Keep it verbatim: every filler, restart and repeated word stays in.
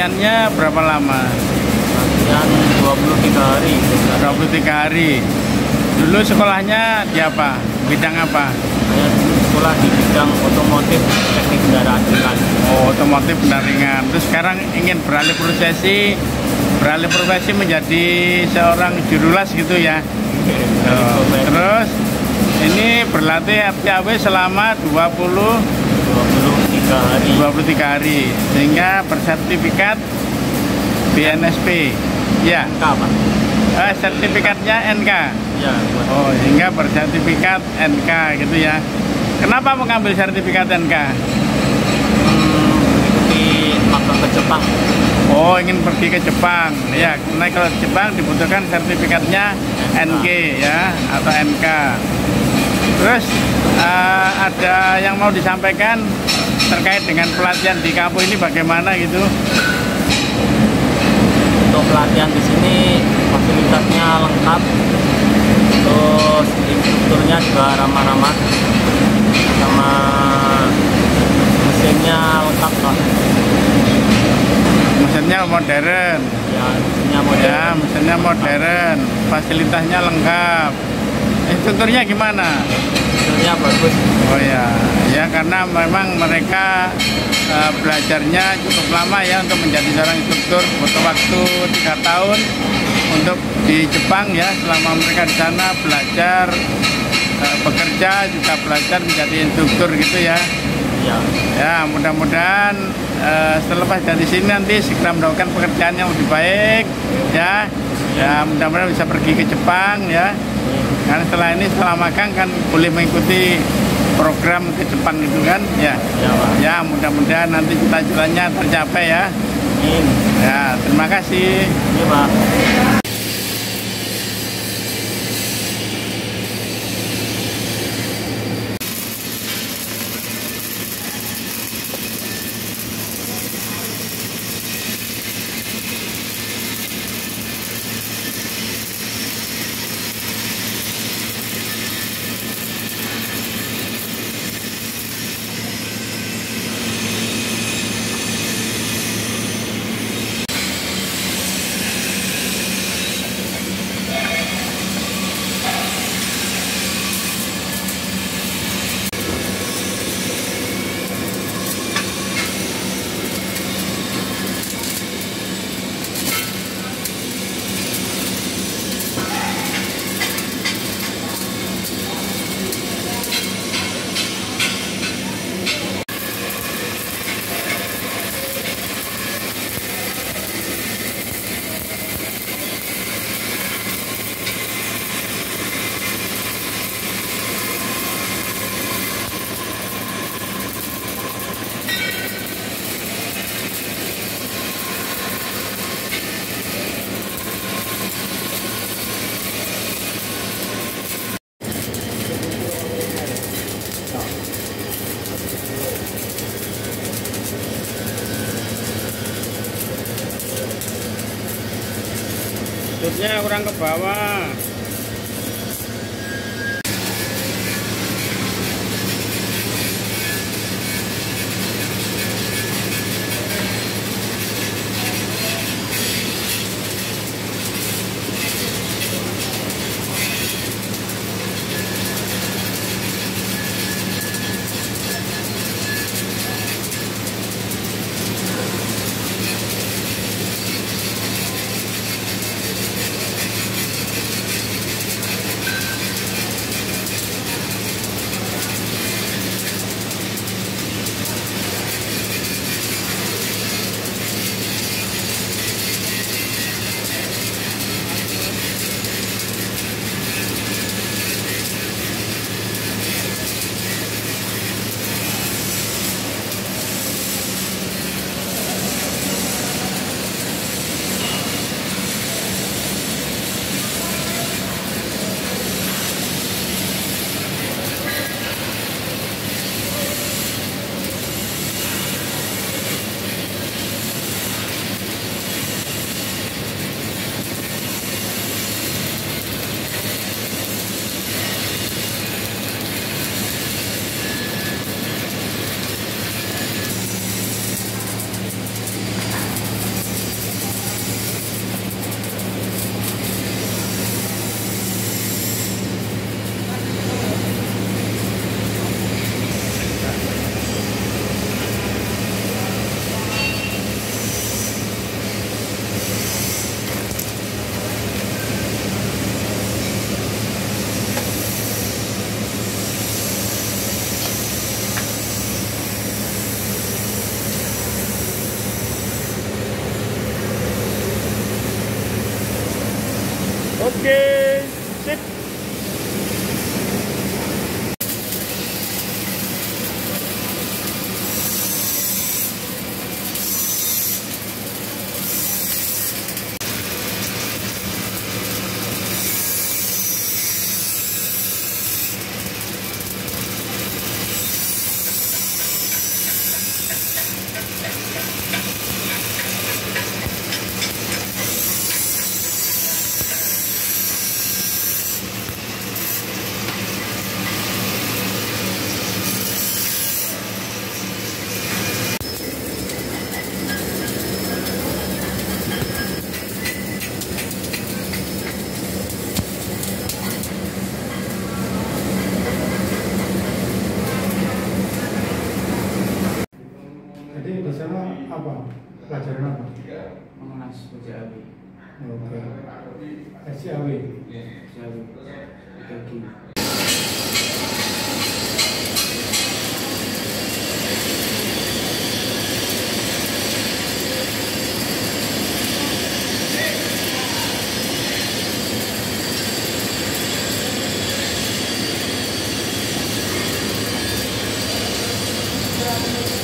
latihannya berapa lama? Latihan dua puluh tiga hari. dua puluh tiga hari. Dulu sekolahnya di apa? Bidang apa? Saya dulu sekolah di bidang otomotif teknik kendaraan ringan. Oh, otomotif kendaraan ringan. Terus sekarang ingin beralih profesi, beralih profesi menjadi seorang jurulas gitu ya. Oh, terus ini berlatih P A W selama dua puluh tiga hari. dua puluh tiga hari sehingga bersertifikat B N S P. Ya. N K, Pak. Eh, sertifikatnya N K. Ya, buat Oh, sehingga bersertifikat N K gitu ya. Kenapa mengambil sertifikat N K? hmm, mengikuti magang ke Jepang. Oh, ingin pergi ke Jepang. Ya, karena kalau Jepang dibutuhkan sertifikatnya N K ya atau N K. Terus uh, ada yang mau disampaikan terkait dengan pelatihan di kampus ini bagaimana gitu? Untuk pelatihan di sini fasilitasnya lengkap, terus instrukturnya juga ramah-ramah, sama mesinnya lengkap lah. Mesinnya modern. Ya, mesinnya modern. Ya, mesinnya modern, fasilitasnya lengkap. Instrukturnya gimana? Instrukturnya bagus. Oh ya, ya karena memang mereka uh, belajarnya cukup lama ya untuk menjadi seorang instruktur, butuh waktu tiga tahun untuk di Jepang ya. Selama mereka di sana belajar, uh, bekerja juga belajar menjadi instruktur gitu ya. Ya, Ya mudah-mudahan uh, selepas dari sini nanti segera mendapatkan pekerjaan yang lebih baik ya. Ya mudah-mudahan bisa pergi ke Jepang ya. Karena setelah ini setelah magang kan boleh mengikuti program ke Jepang gitu kan ya. ya Pak. Ya mudah-mudahan nanti cita-citanya tercapai ya. Amin. Ya terima kasih. Iya Pak. Tutupnya kurang ke bawah. Oke, sip. Jadi di sana apa? Pelajaran apa? Mengenas P J A W. Oke. S C A W. P J A W. Bagi. Thank you.